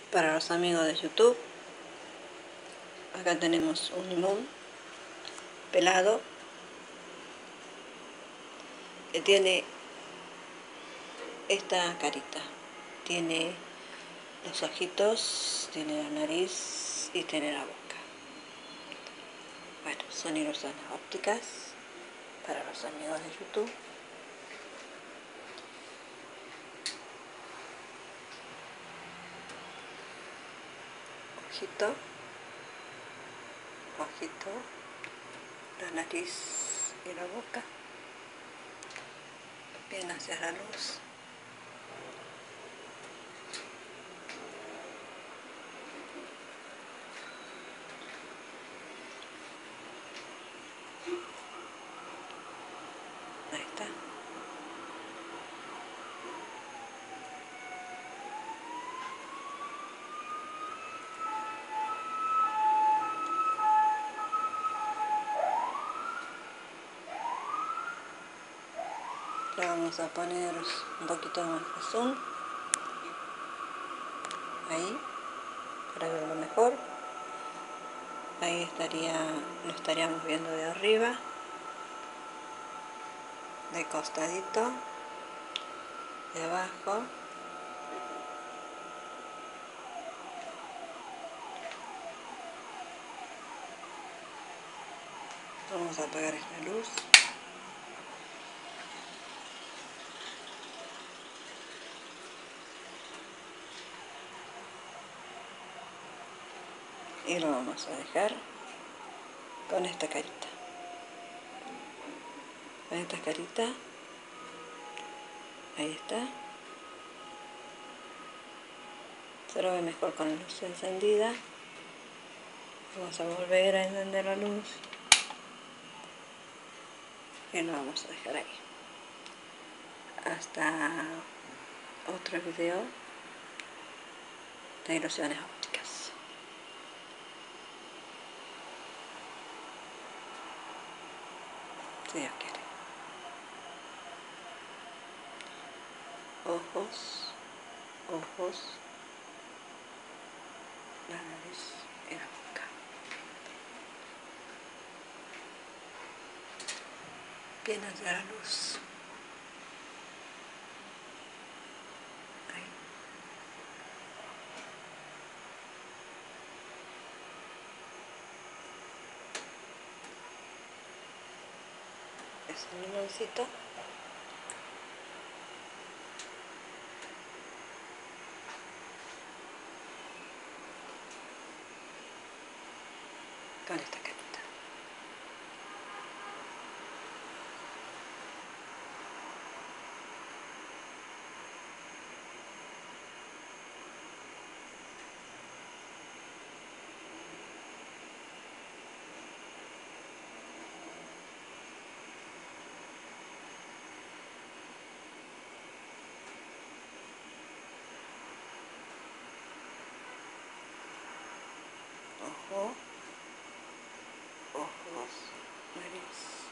Para los amigos de YouTube, acá tenemos un limón pelado que tiene esta carita, tiene los ojitos, tiene la nariz y tiene la boca. Bueno, son ilusiones ópticas para los amigos de YouTube. Ojito, ojito, la nariz y la boca, bien hacia la luz. Ahí está. Le vamos a poner un poquito más de zoom, ahí, para verlo mejor. Ahí lo estaríamos viendo de arriba, de costadito, de abajo. Vamos a apagar esta luz. Y lo vamos a dejar con esta carita. Con esta carita. Ahí está. Se lo ve mejor con la luz encendida. Vamos a volver a encender la luz. Y lo vamos a dejar ahí. Hasta otro video de ilusiones ópticas. Si Dios quiere. Ojos, ojos, la nariz y la boca. Bien hacia la luz. Ahí. Es un limoncito. Con esta carita. Ojo, ojos, nariz.